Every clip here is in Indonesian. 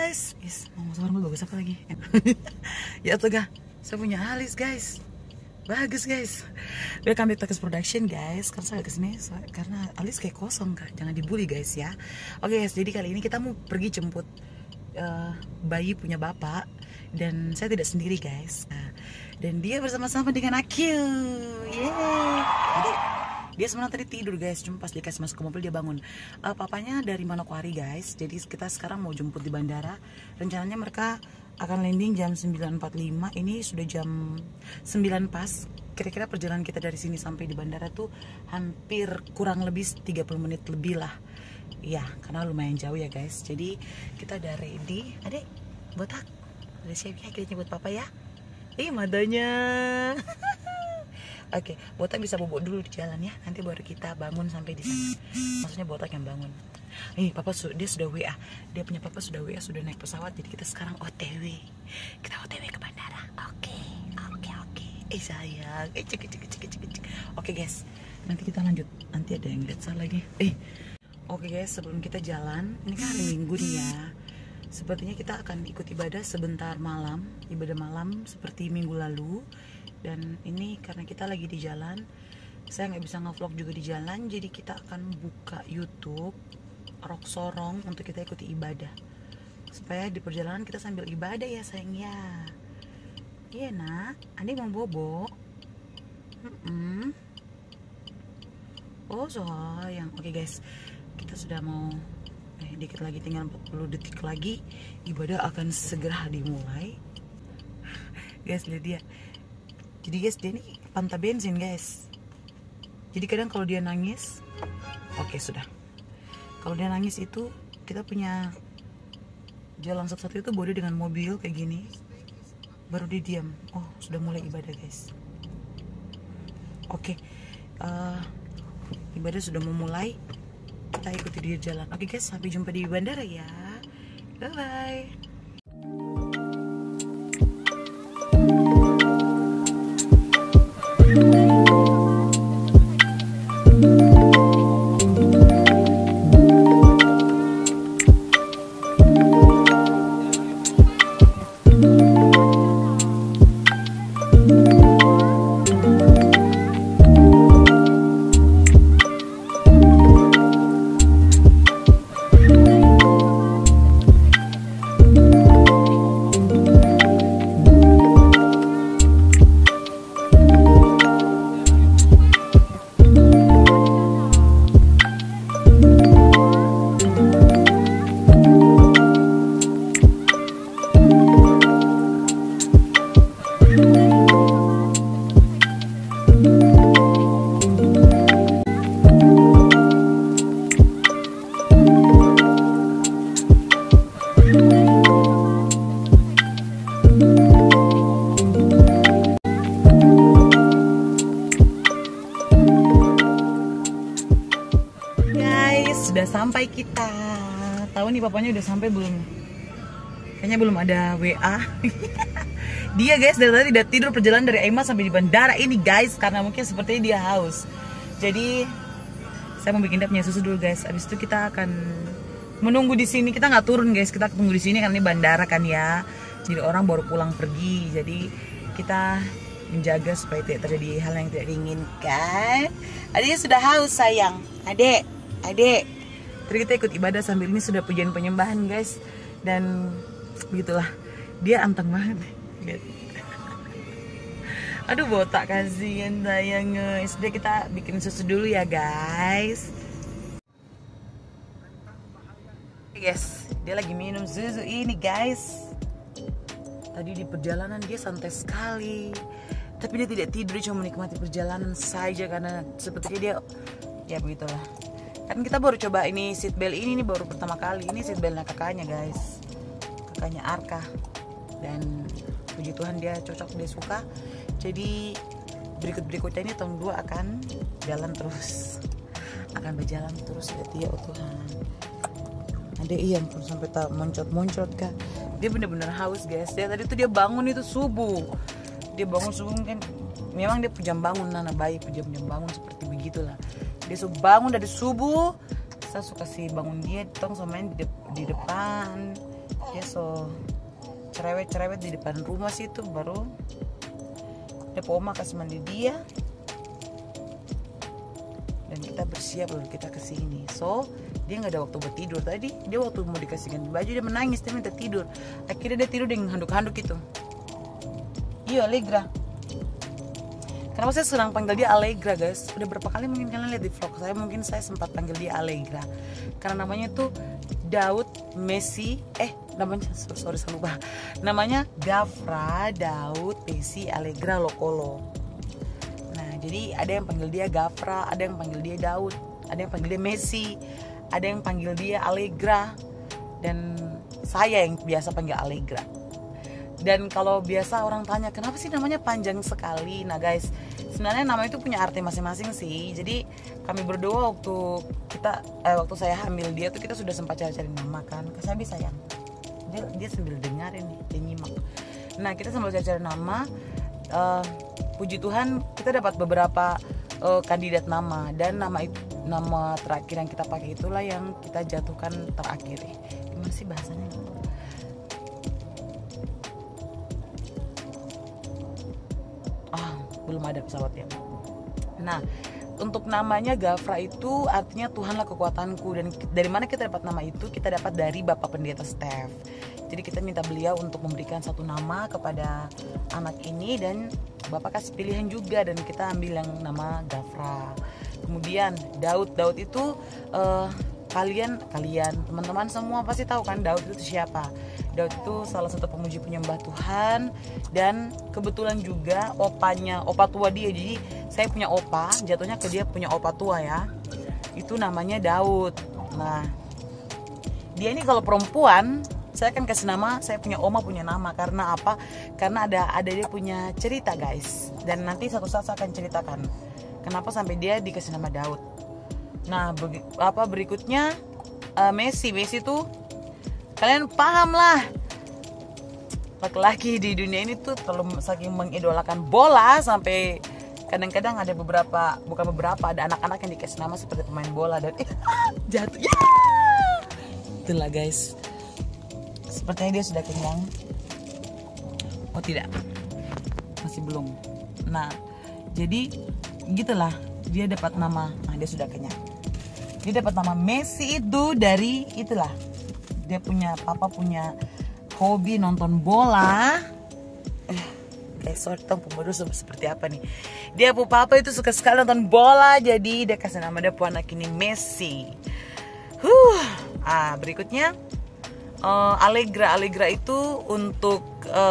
guys. Mau suara bagus apa lagi? Ya tuh gak, saya punya alis guys. Bagus guys. Welcome back to Takis Production guys. Karena saya kesini karena alis kayak kosong kak. Jangan dibully guys ya. Oke guys, jadi kali ini kita mau pergi jemput bayi punya bapak. Dan saya tidak sendiri guys. Dan dia bersama-sama dengan aku. Yeay. Jadi dia sebenarnya tadi tidur guys, cuma pas dikasih masuk ke mobil dia bangun. Papanya dari Manokwari guys, jadi kita sekarang mau jemput di bandara. Rencananya mereka akan landing jam 9.45. Ini sudah jam 9 pas. Kira-kira perjalanan kita dari sini sampai di bandara tuh hampir kurang lebih 30 menit lebih lah. Ya, karena lumayan jauh ya guys. Jadi kita udah ready. Adek, botak. Udah siap ya kita jemput papa ya? Matanya. Oke, botak bisa bobok dulu di jalan ya. Nanti baru kita bangun sampai di sana. Maksudnya botak yang bangun. Papa dia sudah WA. Dia punya papa sudah WA, sudah naik pesawat. Jadi kita sekarang OTW. Kita OTW ke bandara. Oke. Sayang. Cek. Oke guys, nanti kita lanjut. Nanti ada yang lihat salah lagi. Oke guys, sebelum kita jalan, ini kan hari Minggu nih ya. Sepertinya kita akan ikut ibadah sebentar malam. Ibadah malam seperti minggu lalu. Dan ini karena kita lagi di jalan, saya nggak bisa ngevlog juga di jalan, jadi kita akan buka YouTube Rock Sorong untuk kita ikuti ibadah, supaya di perjalanan kita sambil ibadah ya sayang ya. Iya nak, adik mau bobo. Oh sayang. Oke guys, kita sudah mau dikit lagi, tinggal 40 detik lagi ibadah akan segera dimulai. Guys lihat dia. Jadi guys, dia ini panta bensin guys. Jadi kadang kalau dia nangis, oke sudah. Kalau dia nangis itu kita punya jalan satu-satu itu boleh dengan mobil kayak gini. Baru dia diam. Oh sudah mulai ibadah guys. Oke, ibadah sudah memulai. Kita ikuti dia jalan. Oke guys, sampai jumpa di bandara ya. Bye bye. Sudah sampai kita. Tahu nih papanya udah sampai belum? Kayaknya belum ada WA. Dia guys dari tadi udah tidur perjalanan dari Aima sampai di bandara ini guys, karena mungkin sepertinya dia haus. Jadi saya mau bikin dia punya susu dulu guys. Abis itu kita akan menunggu di sini. Kita nggak turun guys, kita tunggu di sini karena ini bandara kan ya. Jadi orang baru pulang pergi. Jadi kita menjaga supaya tidak terjadi hal yang tidak diinginkan. Adiknya sudah haus sayang. Adek. Terus kita ikut ibadah sambil ini sudah pujian penyembahan guys. Dan begitulah, dia anteng banget. Aduh botak, kasihan sayang guys. Sudah kita bikin susu dulu ya guys. Guys, dia lagi minum susu ini guys. Tadi di perjalanan dia santai sekali. Tapi dia tidak tidur, dia cuma menikmati perjalanan saja. Karena sepertinya dia, ya begitulah. Kan kita baru coba ini seatbelt ini baru pertama kali. Ini seatbeltnya kakaknya guys, kakaknya Arka. Dan puji Tuhan dia cocok, dia suka. Jadi berikutnya ini tahun 2 akan jalan terus, akan berjalan terus ya dia. Oh Tuhan, ada Ian pun sampai tak muncrat kak. Dia bener-bener haus guys. Dia tadi tuh dia bangun itu subuh. Dia bangun subuh kan, memang dia jam bangun anak bayi, jam bangun seperti begitulah. Dia bangun dari subuh, saya suka sih bangun dia, tong sama di depan. Dia so cerewet di depan rumah situ, baru depa oma kasih mandi dia dan kita bersiap lalu kita kesini. So dia nggak ada waktu buat tidur tadi. Dia waktu mau dikasih ganti baju dia menangis, dia minta tidur. Akhirnya dia tidur dengan handuk-handuk itu. Iya, Allegra. Kenapa saya sering panggil dia Allegra, guys? Udah berapa kali mungkin kalian lihat di vlog saya, mungkin saya sempat panggil dia Allegra. Karena namanya tuh Daud Messi, namanya sorry saya lupa. Namanya Gafra Daud Messi Allegra Lokolo. Nah, jadi ada yang panggil dia Gafra, ada yang panggil dia Daud, ada yang panggil dia Messi, ada yang panggil dia Allegra, dan saya yang biasa panggil Allegra. Dan kalau biasa orang tanya kenapa sih namanya panjang sekali, nah guys, sebenarnya nama itu punya arti masing-masing sih. Jadi kami berdua waktu saya hamil dia tuh kita sudah sempat cari-cari nama kan. Kesabi sayang, dia sambil dengerin nih, dia nyimak. Nah kita sambil cari-cari nama, puji Tuhan kita dapat beberapa kandidat nama, dan nama terakhir yang kita pakai itulah yang kita jatuhkan terakhir. Gimana sih bahasanya? Belum ada pesawatnya. Nah, untuk namanya Gafra itu artinya Tuhanlah kekuatanku, dan dari mana kita dapat nama itu? Kita dapat dari Bapak Pendeta Steph. Jadi kita minta beliau untuk memberikan satu nama kepada anak ini, dan Bapak kasih pilihan juga, dan kita ambil yang nama Gafra. Kemudian Daud itu kalian teman-teman semua pasti tahu kan Daud itu siapa. Daud itu salah satu pemuji penyembah Tuhan, dan kebetulan juga opa tua dia. Jadi saya punya opa, jatuhnya ke dia punya opa tua ya, itu namanya Daud. Nah dia ini kalau perempuan saya akan kasih nama, saya punya oma punya nama. Karena apa? Karena ada dia punya cerita guys, dan nanti satu saat saya akan ceritakan kenapa sampai dia dikasih nama Daud. Nah berikutnya Messi tuh kalian paham lah, laki-laki di dunia ini tuh terlalu saking mengidolakan bola sampai kadang-kadang ada ada anak-anak yang dikasih nama seperti pemain bola, dan jatuh ya. Itulah guys, sepertinya dia sudah kenyang. Oh tidak, masih belum. Nah jadi gitulah, dia dapat nama. Nah dia sudah kenyang. Dia dapat nama Messi itu dari itulah, dia punya hobi nonton bola. Sorry tong pembodoh seperti apa nih. Dia papa itu suka sekali nonton bola, jadi dia kasih nama dia anak ini Messi. Berikutnya Allegra itu untuk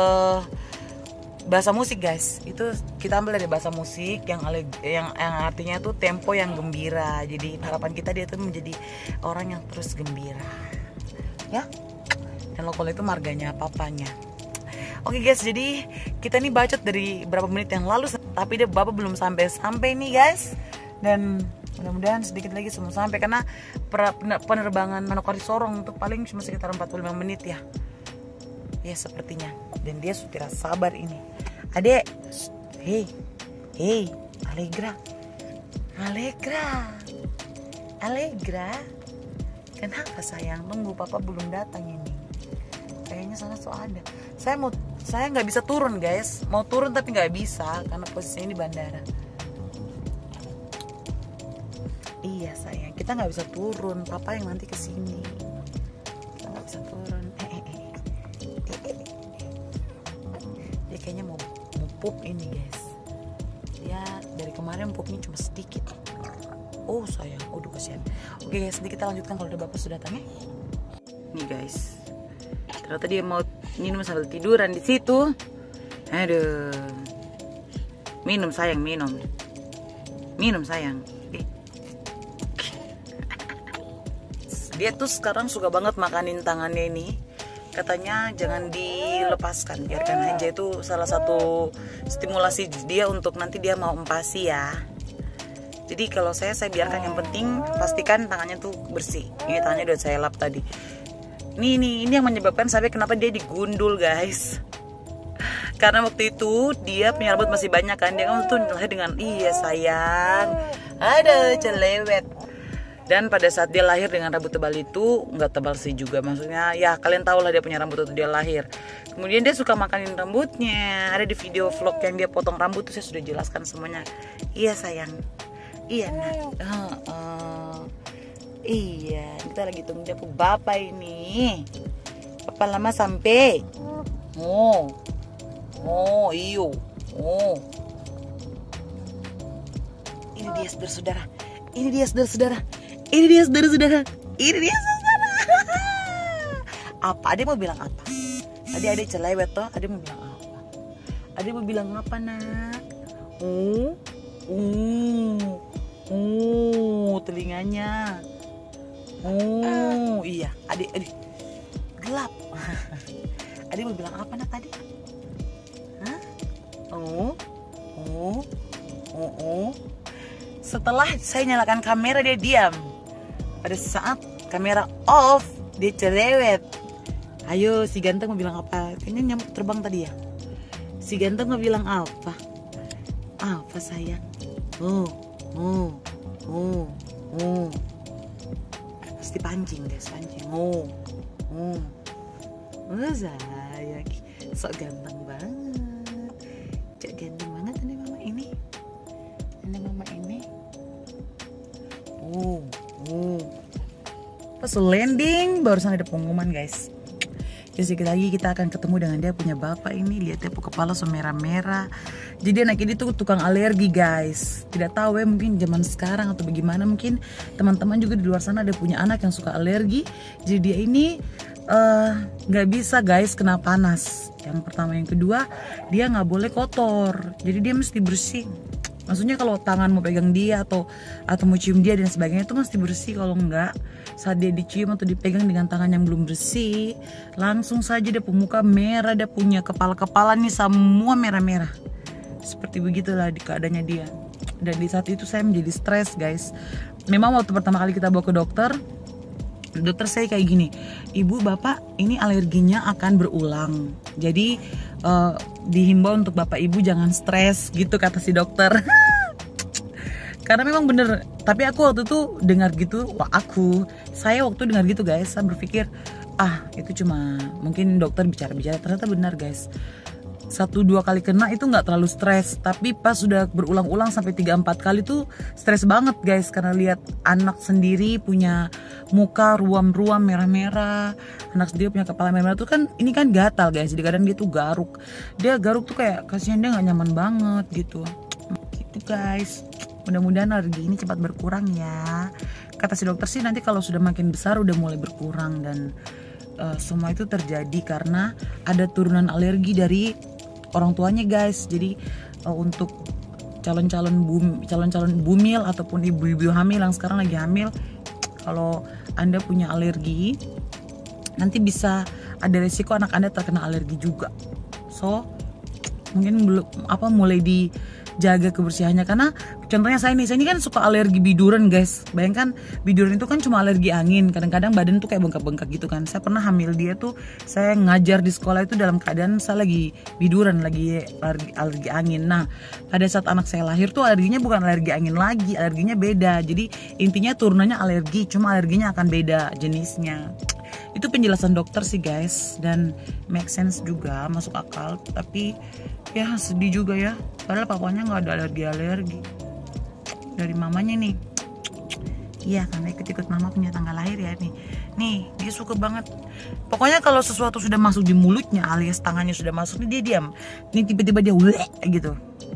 bahasa musik guys. Itu kita ambil dari bahasa musik yang artinya tuh tempo yang gembira. Jadi harapan kita dia tuh menjadi orang yang terus gembira. Ya, dan Lokolo itu marganya papanya. Oke guys, jadi kita nih bacot dari berapa menit yang lalu, tapi Bapak belum sampai nih guys, dan mudah-mudahan sedikit lagi semua sampai, karena penerbangan Manokwari Sorong itu paling cuma sekitar 45 menit ya sepertinya. Dan dia sudah sabar ini. Adek, hey Allegra, kenapa sayang? Nunggu papa belum datang ini. Kayaknya sana ada. Saya nggak bisa turun guys. Mau turun tapi nggak bisa karena posisinya di bandara. Iya sayang, kita nggak bisa turun. Papa yang nanti kesini. Kita nggak bisa turun. Dia kayaknya mau pup ini guys. Ya dari kemarin pupnya cuma sedikit. Oh sayang, aduh kasihan. Oke guys, nanti kita lanjutkan kalau udah bapak sudah datang ya. Nih guys, ternyata dia mau minum sambil tiduran di situ. Aduh, minum sayang, minum sayang. Dia tuh sekarang suka banget makanin tangannya ini. Katanya jangan dilepaskan, biarkan aja. Itu salah satu stimulasi dia untuk nanti dia mau empasi ya. Jadi kalau saya biarkan, yang penting pastikan tangannya tuh bersih. Ini tangannya udah saya lap tadi. Ini yang menyebabkan sampai kenapa dia digundul guys. Karena waktu itu dia punya rambut masih banyak kan. Dia kan tuh lahir dengan iya sayang. Ada celewet. Dan pada saat dia lahir dengan rambut tebal itu, nggak tebal sih juga, maksudnya ya kalian tahu lah dia punya rambut waktu dia lahir. Kemudian dia suka makanin rambutnya. Ada di video vlog yang dia potong rambut tuh saya sudah jelaskan semuanya. Iya sayang, iya nak. Iya, kita lagi tunggu dia bapak ini. Papa lama sampai. Iyo. Ini dia saudara-saudara. Ini dia saudara-saudara. Ini dia saudara-saudara. Ini dia saudara. Apa? Ade mau bilang apa? Tadi Ade celewet toh. Ade mau bilang apa? Ade mau bilang apa nak? Telinganya. Iya. Ade gelap. Ade mau bilang apa nak tadi? Hah? Setelah saya nyalakan kamera dia diam. Pada saat kamera off dia cerewet. Ayo si ganteng mau bilang apa? Kayaknya nyamuk terbang tadi ya. Si ganteng mau bilang apa? Apa sayang? Pasti pancing guys, pancing. Sayang, sok ganteng banget. Cok ganteng banget nih mama ini. Ini mama ini. Pas landing barusan ada pengumuman guys. Jadi sedikit lagi kita akan ketemu dengan dia punya bapak ini. Lihat dia kepala merah-merah. Jadi anak ini tuh tukang alergi guys. Tidak tahu ya, mungkin zaman sekarang atau bagaimana. Mungkin teman-teman juga di luar sana ada punya anak yang suka alergi. Jadi dia ini nggak bisa guys kena panas. Yang pertama, yang kedua dia nggak boleh kotor. Jadi dia mesti bersih. Maksudnya kalau tangan mau pegang dia atau mau cium dia dan sebagainya itu mesti bersih. Kalau enggak, saat dia dicium atau dipegang dengan tangan yang belum bersih, langsung saja dia muka merah, dia punya kepala nih semua merah-merah. Seperti begitulah di keadaannya dia. Dan di saat itu saya menjadi stres guys. Memang waktu pertama kali kita bawa ke dokter saya kayak gini, ibu bapak ini alerginya akan berulang. Jadi dihimbau untuk bapak ibu jangan stres gitu kata si dokter. Karena memang bener. Tapi aku waktu itu dengar gitu, saya waktu dengar gitu guys, saya berpikir itu cuma mungkin dokter bicara-bicara. Ternyata benar guys. 1-2 kali kena itu nggak terlalu stres, tapi pas sudah berulang-ulang sampai 3-4 kali tuh stres banget guys, karena lihat anak sendiri punya muka ruam-ruam merah-merah, anak sendiri punya kepala merah tuh kan, ini kan gatal guys, jadi kadang dia tuh garuk tuh kayak kasihan, dia nggak nyaman banget gitu guys. Mudah-mudahan alergi ini cepat berkurang ya. Kata si dokter sih nanti kalau sudah makin besar udah mulai berkurang, dan semua itu terjadi karena ada turunan alergi dari orang tuanya guys. Jadi untuk calon-calon bumil ataupun ibu-ibu hamil yang sekarang lagi hamil, kalau Anda punya alergi nanti bisa ada resiko anak Anda terkena alergi juga. So mungkin mulai dijaga kebersihannya, karena contohnya saya ini kan suka alergi biduran guys. Bayangkan biduran itu kan cuma alergi angin, kadang-kadang badan tuh kayak bengkak-bengkak gitu kan. Saya pernah hamil dia tuh, saya ngajar di sekolah itu dalam keadaan saya lagi biduran, lagi alergi angin. Nah pada saat anak saya lahir tuh alerginya bukan alergi angin lagi, alerginya beda. Jadi intinya turunannya alergi, cuma alerginya akan beda jenisnya. Itu penjelasan dokter sih guys, dan make sense juga, masuk akal. Tapi ya sedih juga ya, padahal papanya nggak ada alergi dari mamanya nih. Iya, karena ikut-ikut mama punya tanggal lahir ya nih dia suka banget. Pokoknya kalau sesuatu sudah masuk di mulutnya alias tangannya sudah masuk nih, dia diam. Ini tiba-tiba dia gitu.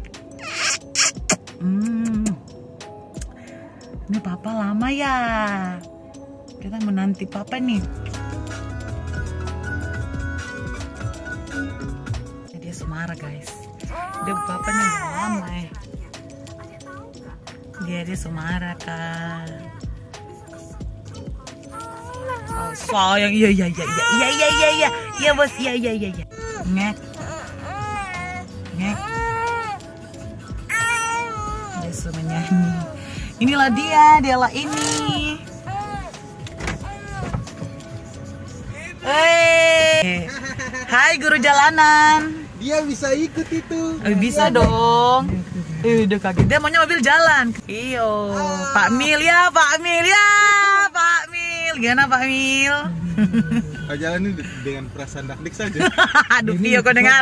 Ini papa lama ya, kita menanti papa nih. Dia semara guys, dia papanya udah lama ya. Dia semara kan. Oh sayang, iya bos, iya. Ngek. Dia suka nyanyi. Inilah dialah ini. Hai guru jalanan. Dia bisa ikut itu. Bisa dong. Udah kaget. Dia maunya mobil jalan. Iyo, Pak Mil ya, Pak Mil ya, Pak Mil. Gimana Pak Mil? Jalan ini dengan perasaan dakdik saja. Aduh, Vio kau dengar.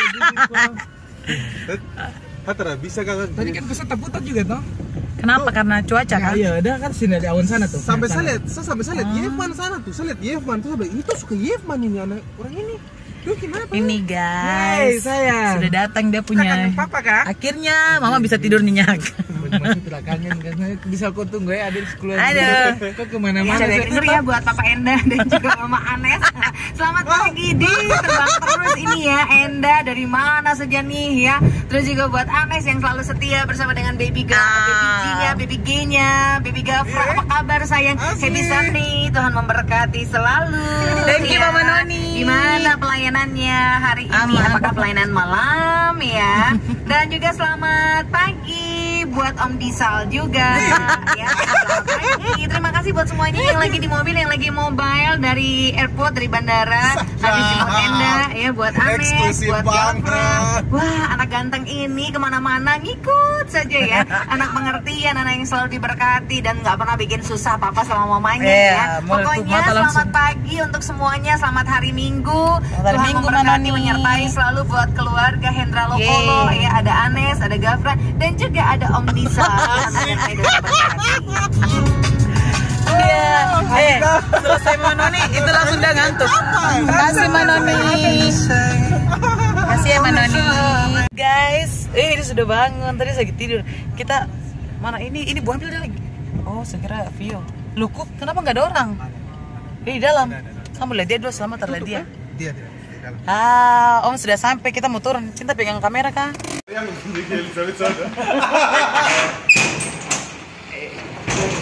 Hatara bisa kakak. Tadi kan pesawat terputar juga toh. Kenapa? Karena cuaca kan? Iya, ada kan sini di awan sana tuh. Sampai saya lihat Yevman sana tuh. Saya lihat Yevman tuh, ini tuh suka Yevman ini anak orang ini. Duh, kenapa? Ini guys, sayang. sudah datang dia punya. Kangen papa kah? Akhirnya mama bisa tidur nyenyak. Masih tidak kangen karena bisa kau tunggu ya adik sekolah. Aduh. Kau kemana-mana? Denger ya buat Papa Enda dan juga Mama Anes. Selamat pagi di terbang terus ini ya Enda dari mana saja nih ya. Terus juga buat Anes yang selalu setia bersama dengan baby G-nya, baby G-nya, baby Gafra. Apa kabar sayang? Happy Sunday. Tuhan memberkati selalu. Thank you, Mama Noni. Gimana pelayanannya hari ini? Apakah pelayanan malam ya? Dan juga selamat pagi buat Om Disal juga ya. Selamat pagi. Terima kasih buat semuanya yang lagi di mobil, yang lagi mobile dari airport, dari bandara. Habis jemput Enda ya, buat Anes, buat Gafra. Wah, anak ganteng ini kemana-mana ngikut saja ya. Anak pengertian, anak yang selalu diberkati dan nggak pernah bikin susah papa sama mamanya ya. Pokoknya selamat pagi untuk semuanya, selamat hari Minggu. Tuhan memberkati, menyertai selalu buat keluarga Hendra Lokolo ya. Ada Anes, ada Gafra dan juga ada Om Disa. Iya. Selesai Manoni itu langsung dia ngantuk. Kasih Manoni. Kasih ya Manoni. Guys, ini sudah bangun. Tadi lagi tidur. Kita mana ini Bu ambil dia lagi. Oh, saya kira Vio. Loh, kok kenapa nggak ada orang? Di dalam. Kamu lihat dia dulu, selamat terlihat dia. Dia. Om sudah sampai, kita mau turun. Cinta pegang kamera kah?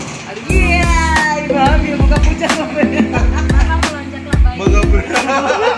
Iya, Ibu ambil buka puncak sampai. Mama melonjak lah.